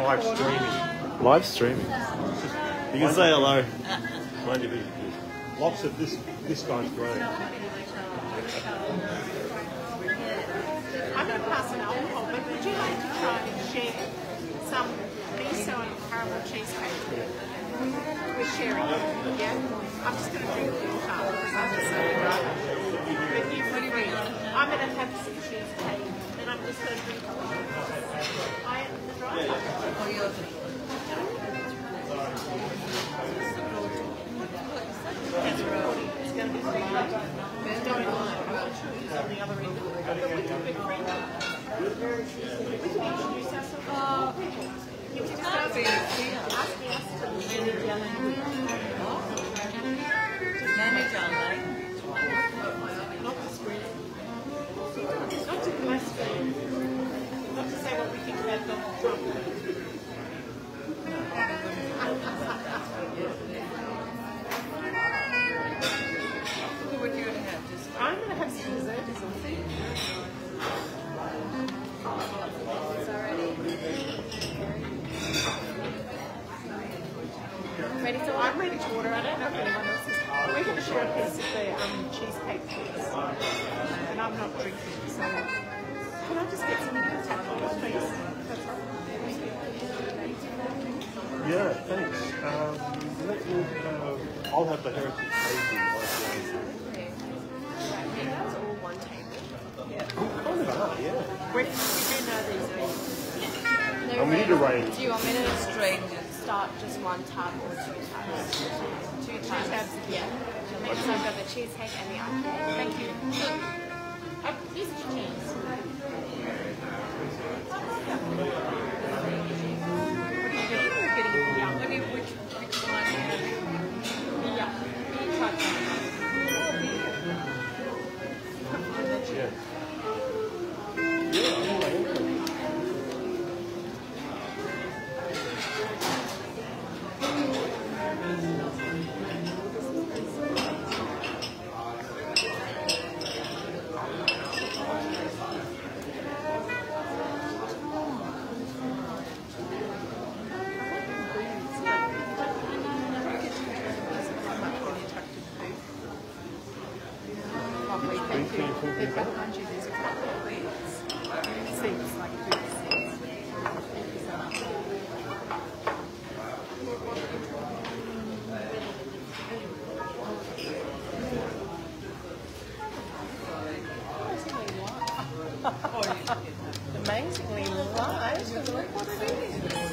live streaming. Live streaming. You can say hello. Lots of this guy's great. I'm going to pass an alcohol, but would you like to try and share some miso and caramel cheesecake? We're sharing it, yeah? I'm just going to drink the entire because I'm just so dry. But you free. I'm going to have some cheesecake and I'm just going to drink it. I am the driver. Oh, you're It's recording. It's going to be live. It's going live. It's on the other end. But we can be friends. We can introduce ourselves. You can just ask me us to manage our language. Manage our language? Not to screen. Not to blaspheme. Not to say what we think about Donald Trump. I'm going to have some dessert or something. It's already ready to order? I'm ready to order. I don't know if anyone else is. We're going to share a piece of the cheesecake please. And I'm not drinking, so can I just get some tacos, please? That's all. Yeah, thanks. I'll have the heritage crazy. That's all one table. Yeah. Kind of are, yeah. We do know these things. And we need to range. Do you want me to start just one tab or two tabs? Two tabs. Yeah. So I've got the cheesecake and the ice cream. Thank you. Use the cheese. Which one? Yeah. Amazingly live. Look what it is.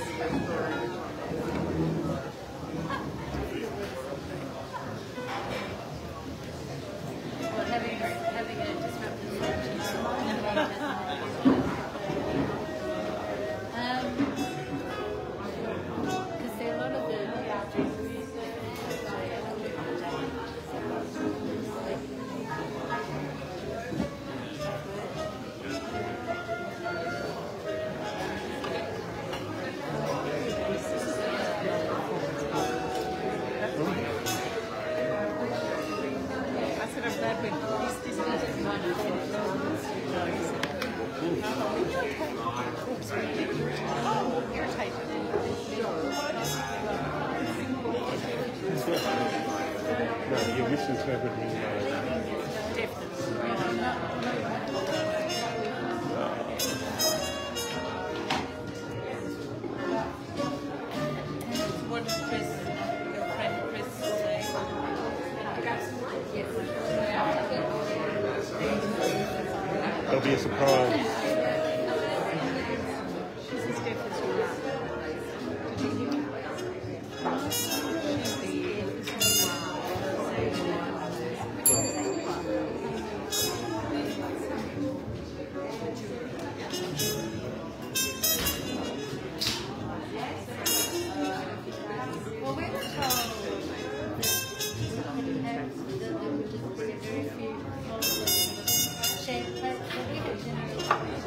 Well, having a disruptive because there are a lot of the No, you're misinterpreting. What does Chris, your friend Chris, say? There'll be a surprise. She's as deaf as you are. Did you hear me? She's the well, we were told that there would just be very few followers of shape, but we had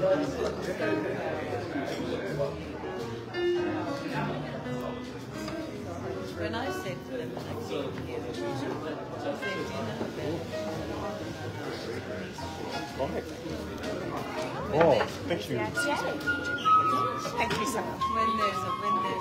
When I said to them that I came here, they said, you know, Right. Oh, thank you. Thank you so much. when there's a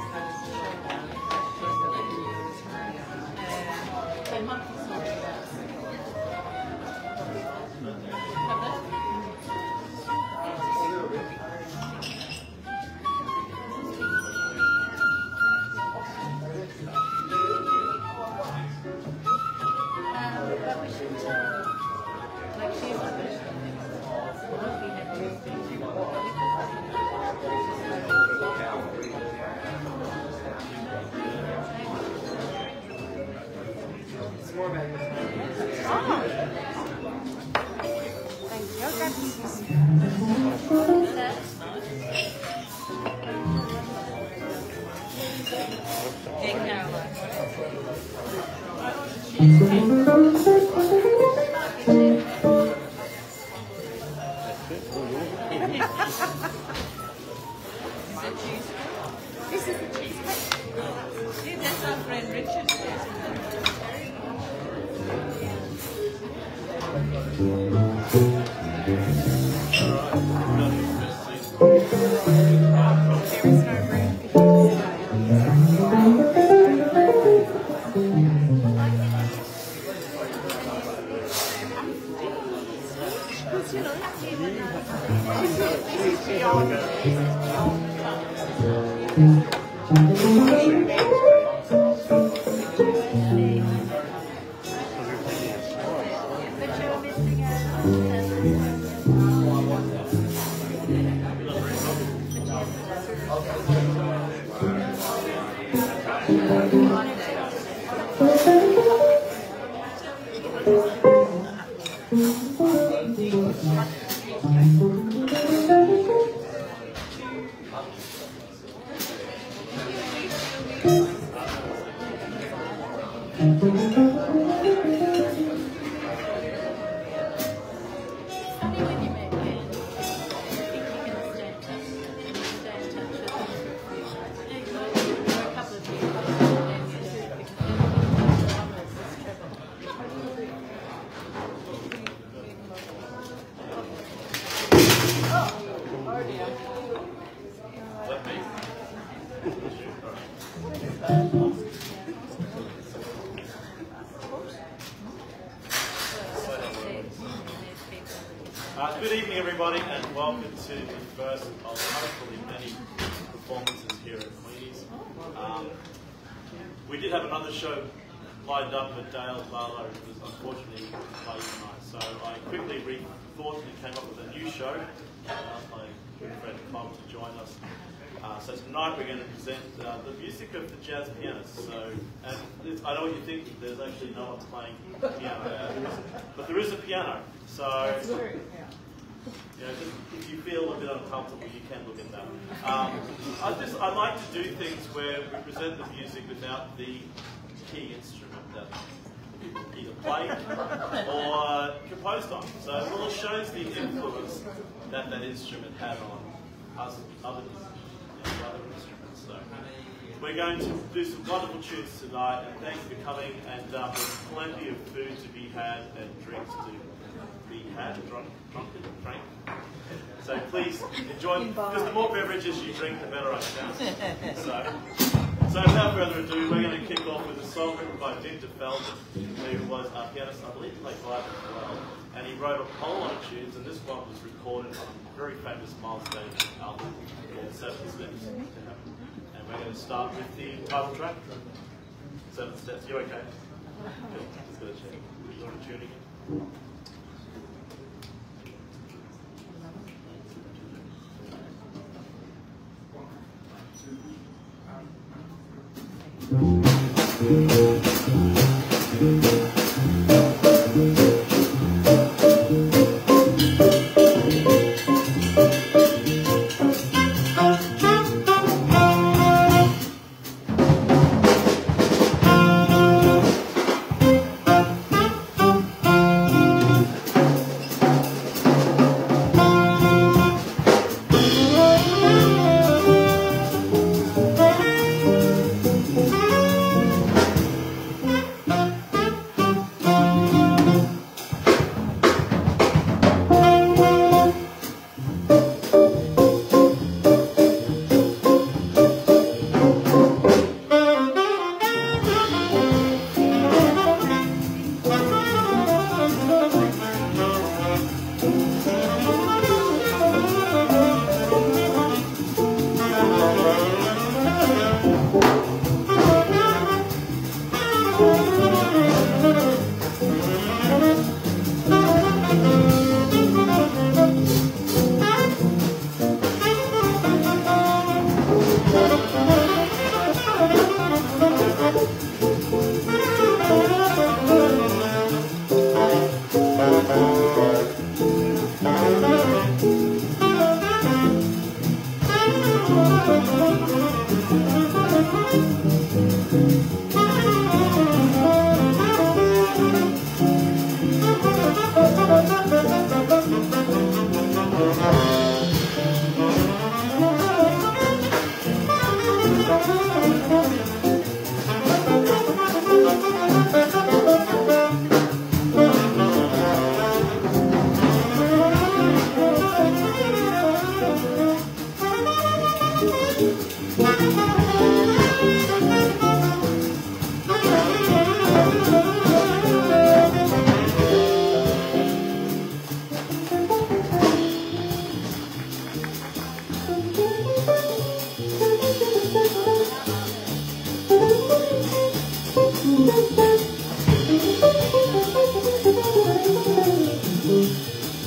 This is the cheesecake. See, that's our friend Richard. Good evening, everybody, and welcome to the first of hopefully many performances here at Queenies. We did have another show lined up, but Dale Barlow was unfortunately late tonight, so I quickly rethought and came up with a new show. Asked my good friend Tom to join us. So tonight we're going to present the music of the jazz pianists. So, and I know what you're thinking. There's actually no one playing piano, but there is a piano. So, you know, if you feel a bit uncomfortable, you can look at that. I like to do things where we present the music without the key instrument that people either played or composed on. So, well, it shows the influence that that instrument had on us and other instruments. So, we're going to do some wonderful tunes tonight, and thanks for coming. And there's plenty of food to be had and drinks to be had, drank. So please enjoy, because the more beverages you drink, the better I sound. So without further ado, we're going to kick off with a song written by Victor Feldman, who was a pianist, I believe, played violin as well. And he wrote a whole lot of tunes, and this one was recorded on a very famous milestone album called 7 Steps to Heaven. And we're going to start with the title track, 7 Steps. You okay? Cool. Let's go to check. You want to tune again?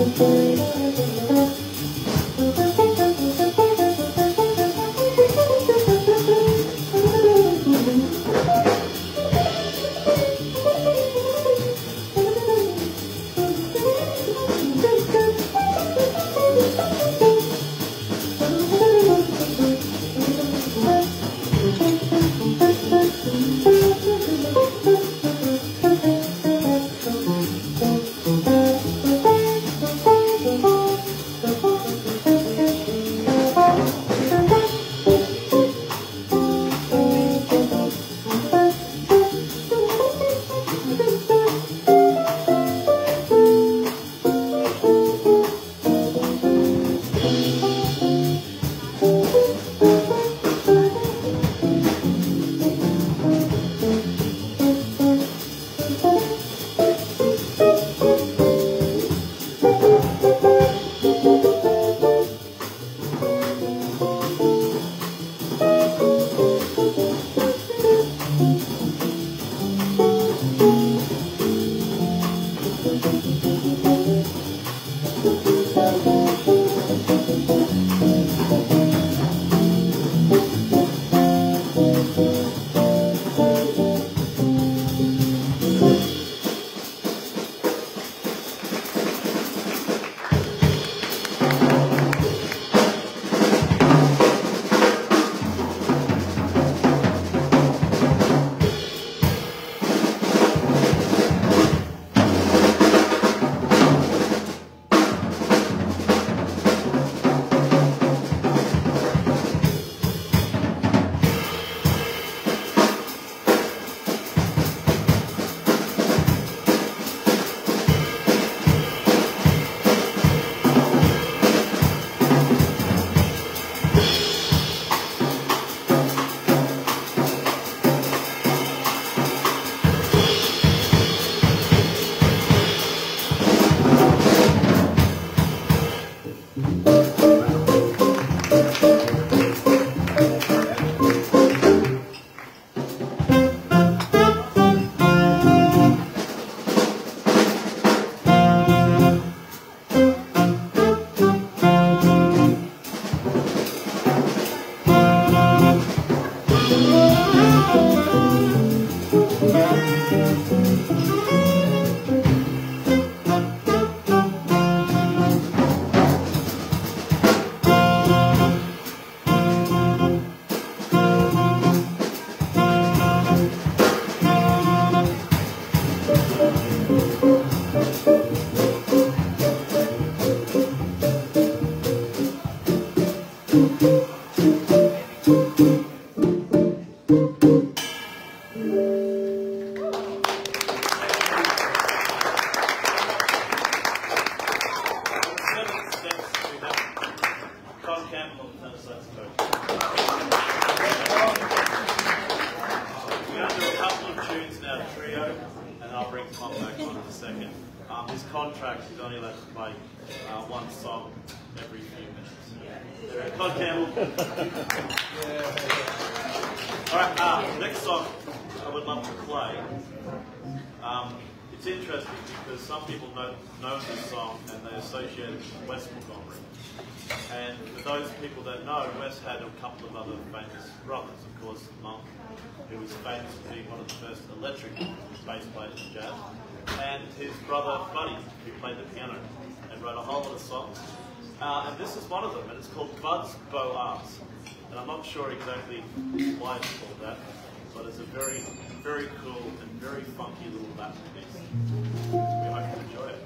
His contract is only allowed to play one song every few minutes. Todd Campbell. Alright, next song I would love to play. It's interesting because some people know this song and they associate it with Wes Montgomery. And for those people that know, Wes had a couple of other famous brothers. Of course, Monk, who was famous for being one of the first electric bass players in jazz, and his brother Buddy, who played the piano and wrote a whole lot of songs. And this is one of them, and it's called Bud's Beaux Arts. And I'm not sure exactly why it's called that, but it's a very, very cool and very funky little Latin piece. We hope you enjoy it.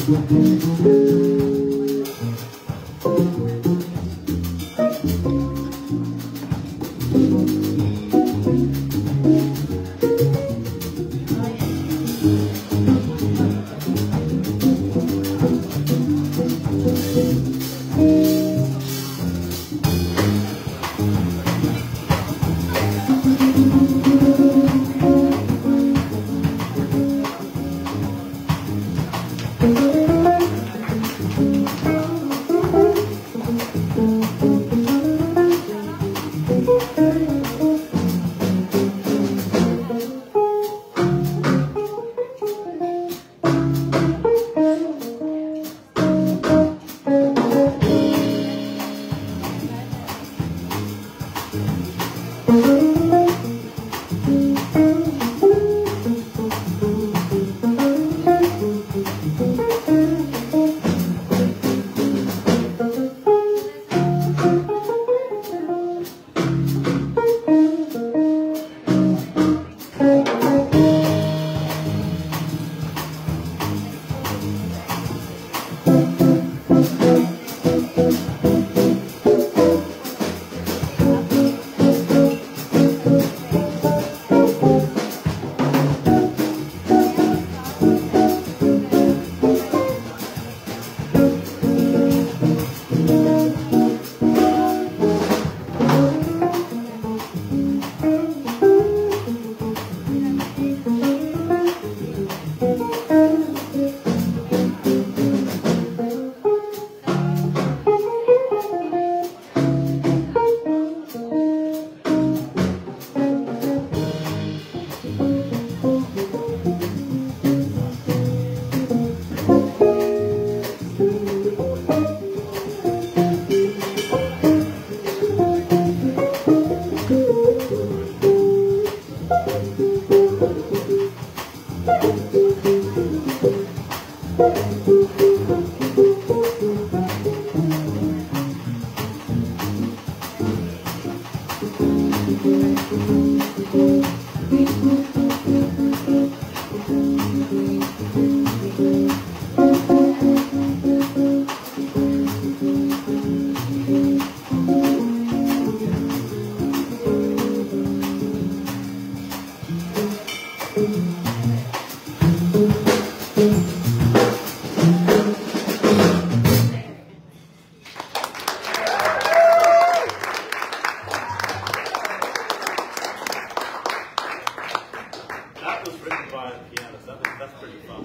That was written by the pianist. That's pretty fun.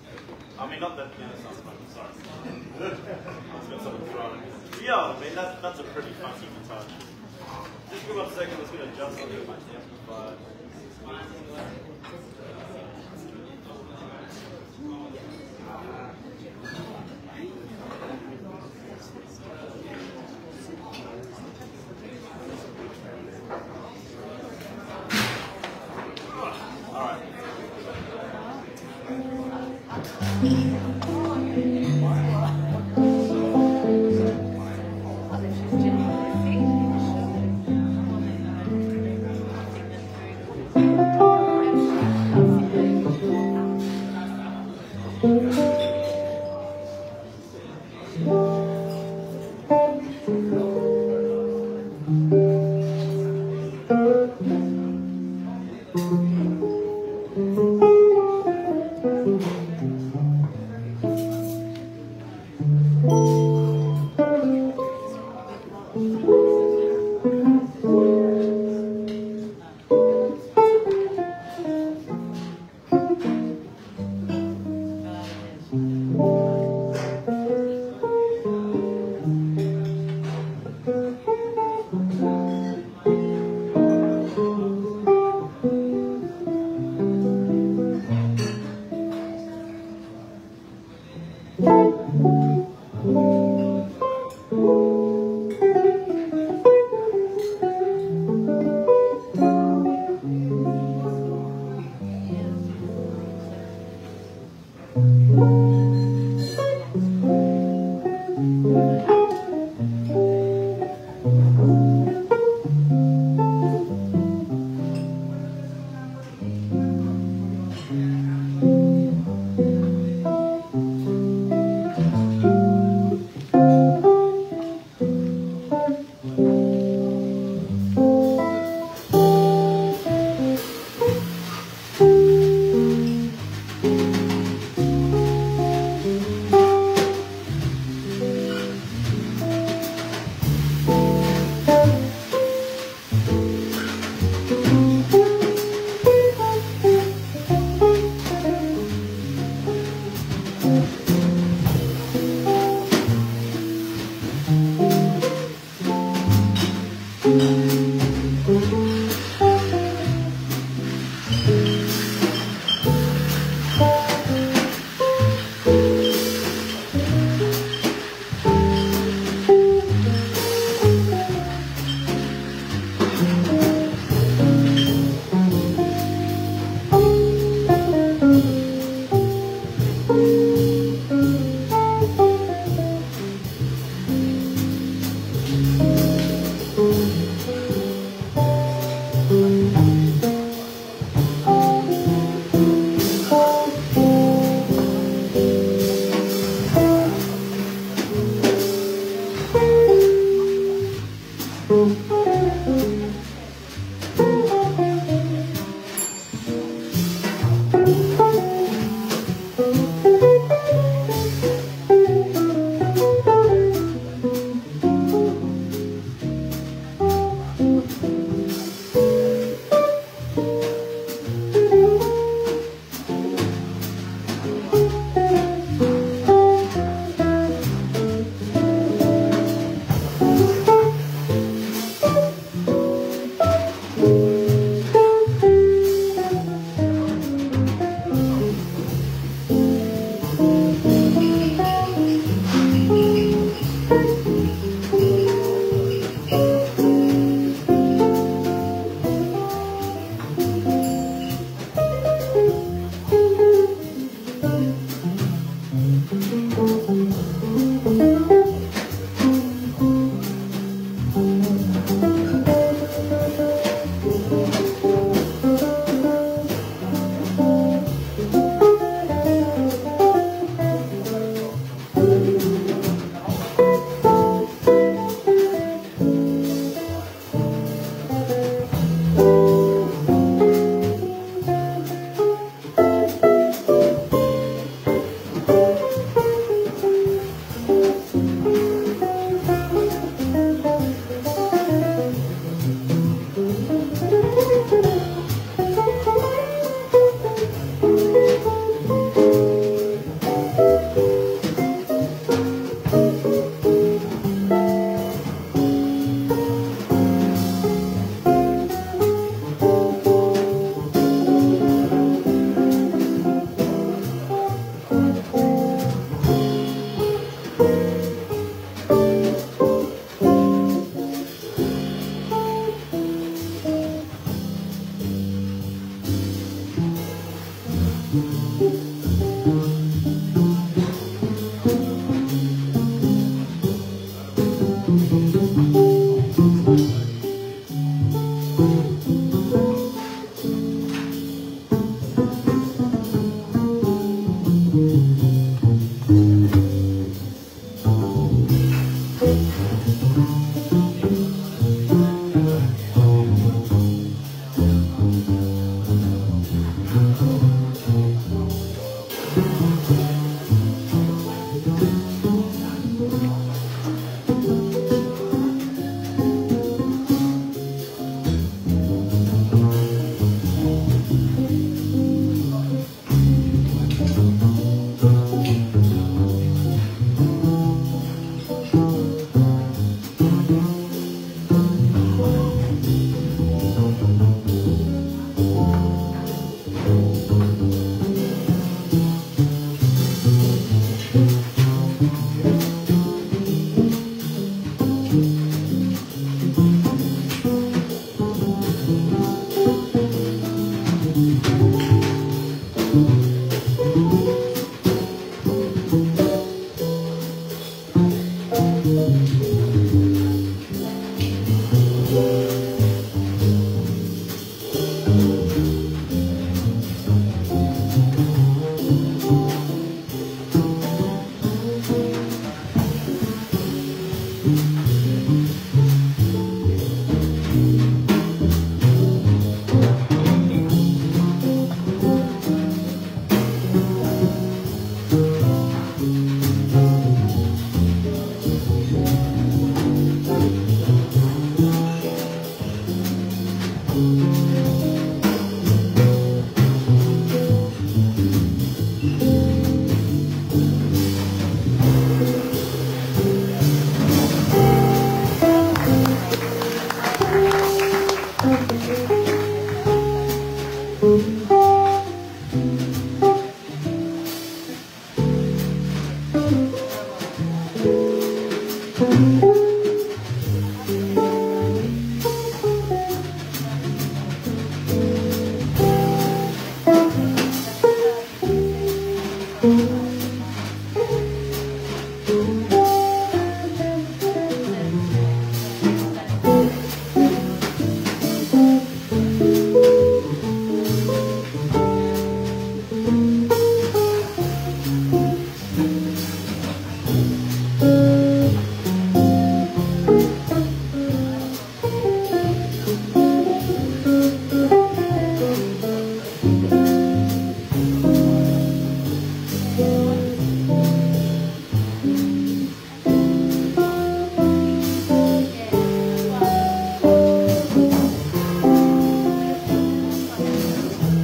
I mean, not that pianist, I'm sorry. It's got something thrown. Yeah, I mean, that's a pretty funky guitar. Just give me 1 second, let's get adjust on the amplifier.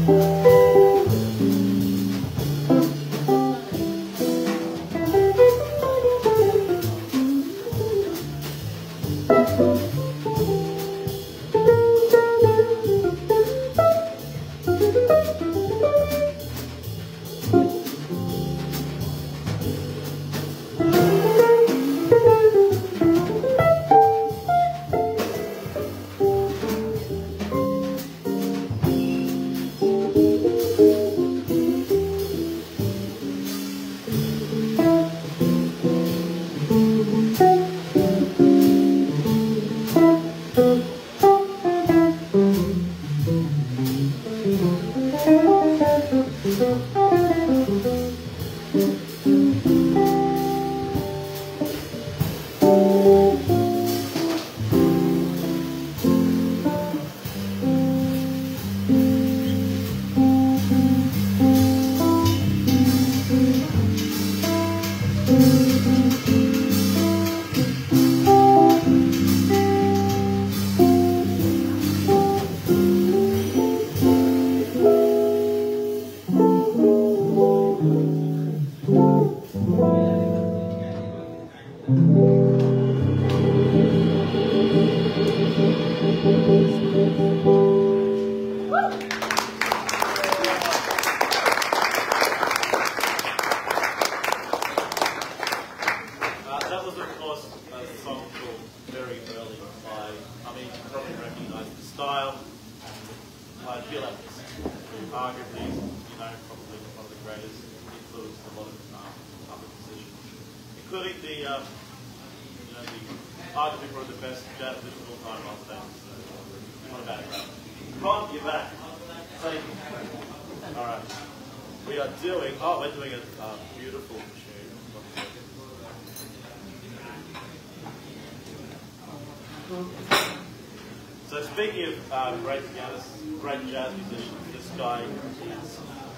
So speaking of great pianists, great jazz musicians, this guy is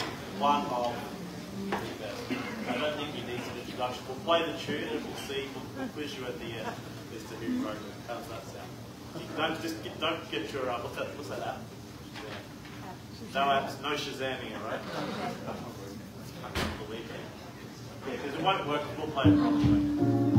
one of the best. I don't think he needs an introduction. We'll play the tune and we'll see, we'll quiz you at the end as to who wrote it. How does that sound? Don't get your, what's that app? No apps, no Shazamming it, right? I can't believe it. Yeah, because it won't work, we'll play it properly.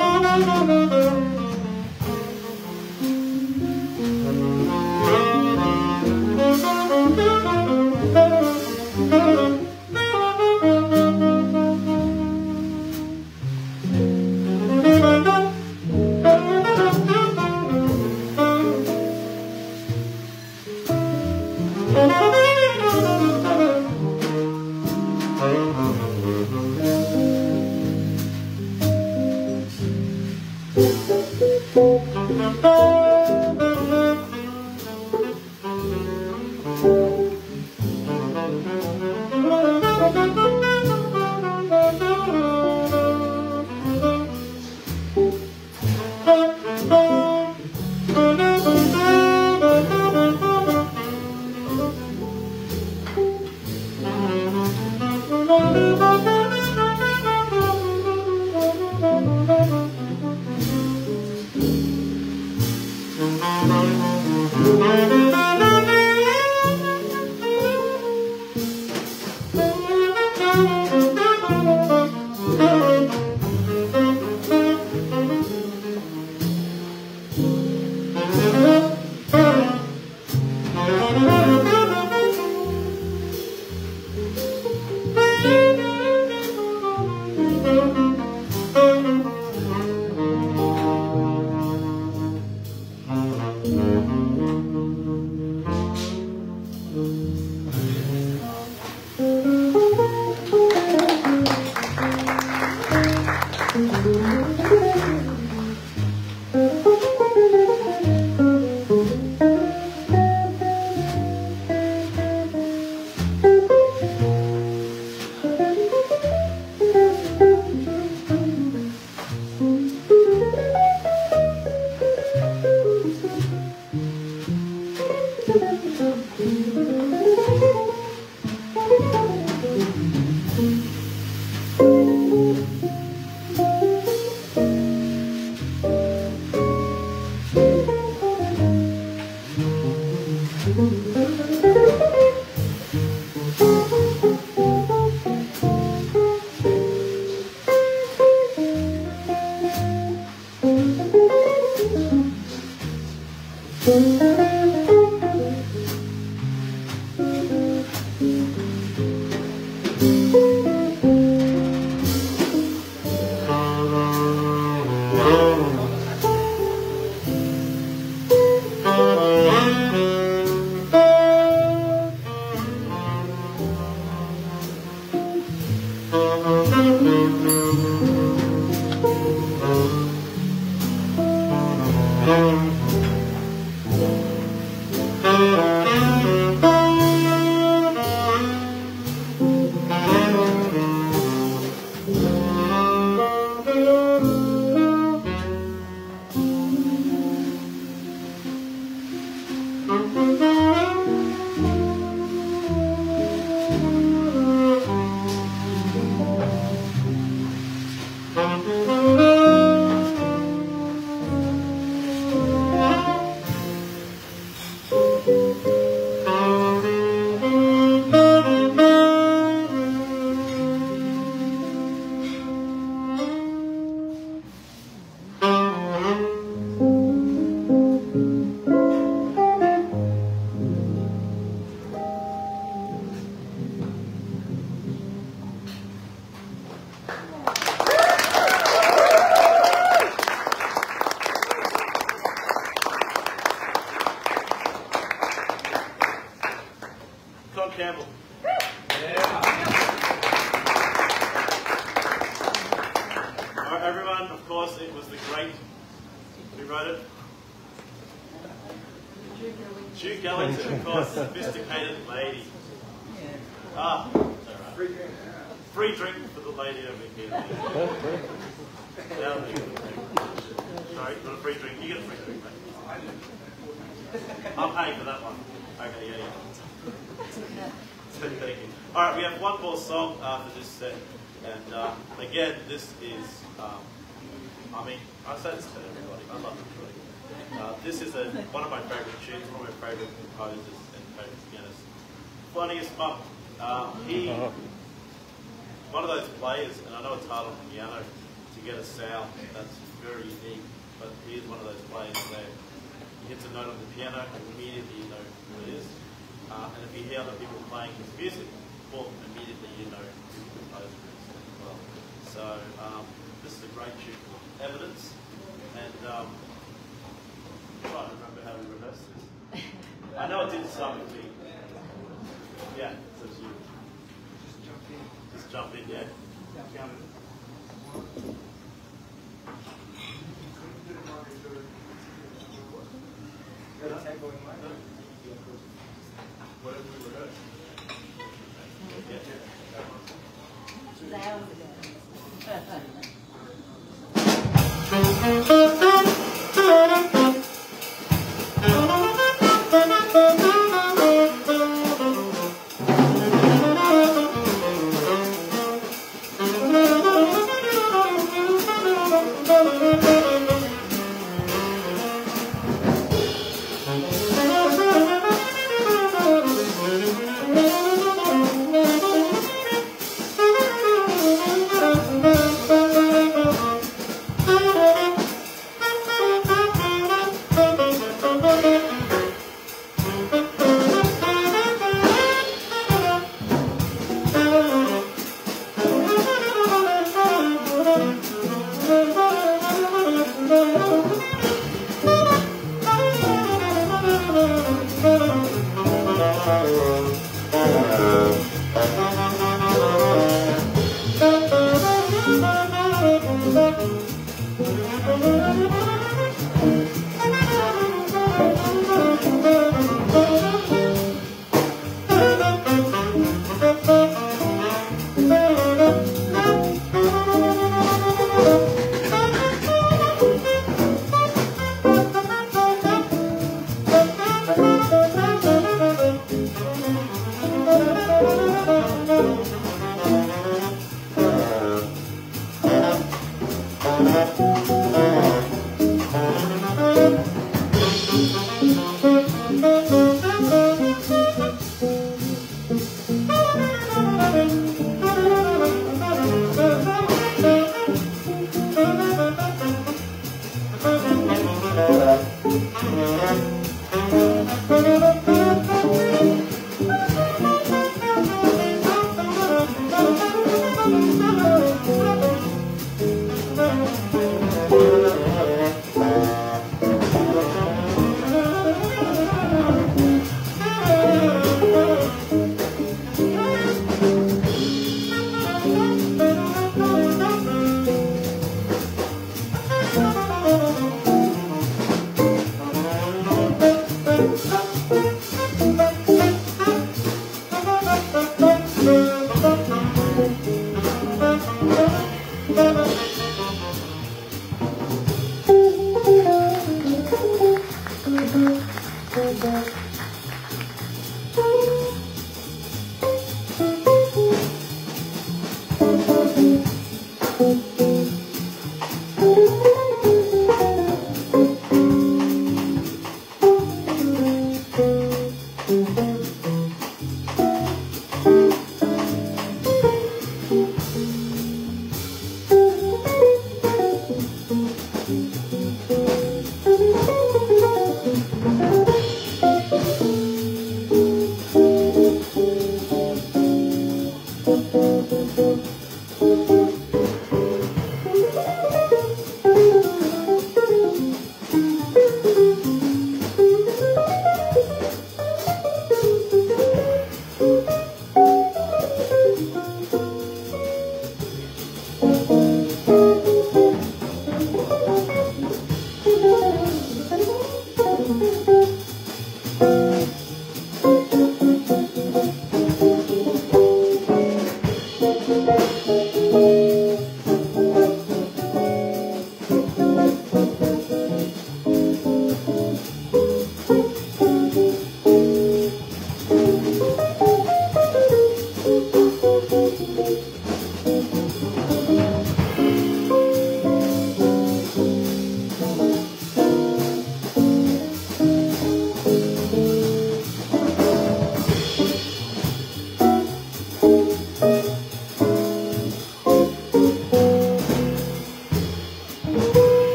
Campbell. All right, everyone, of course, it was the great, who wrote it? Duke Ellington, of course, sophisticated lady. Ah, that's all right. Free drink for the lady over here. That'll be good. Sorry, not a free drink. You get a free drink, mate. I'm paying for that one. Okay, yeah. Thank you. All right, we have one more song for this set, and again, this is, I mean, I say this to everybody, I love it. This is one of my favourite tunes, one of my favourite composers and favourite pianists. Funniest Mum. He, one of those players, and I know it's hard on the piano to get a sound that's one of those plays where he hits a note on the piano and immediately you know who it is. And if you hear other people playing his music, well, immediately you know who the composer is as well. So this is a great tune for Evidence. And I'm trying to remember how we rehearsed this. I know it didn't start with me. Yeah, so it's you. Just jump in, yeah? Whatever we rehearsed.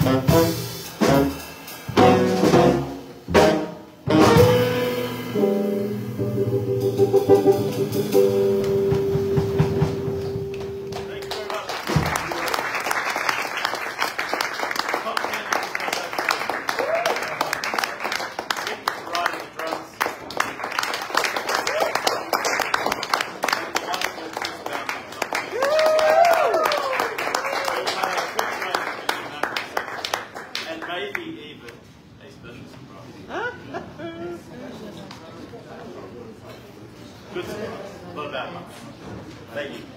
Good stuff. Not a bad one. Thank you.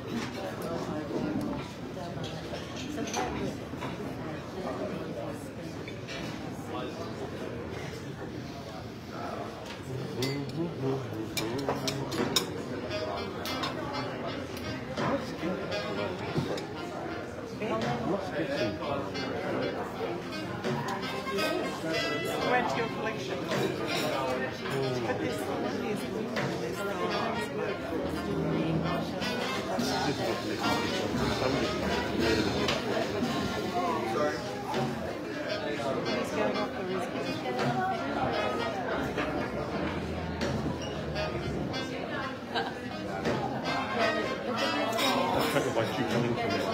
Went to your collection. But this is Kind of like you coming from it.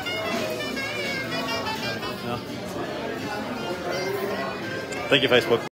Thank you, Facebook.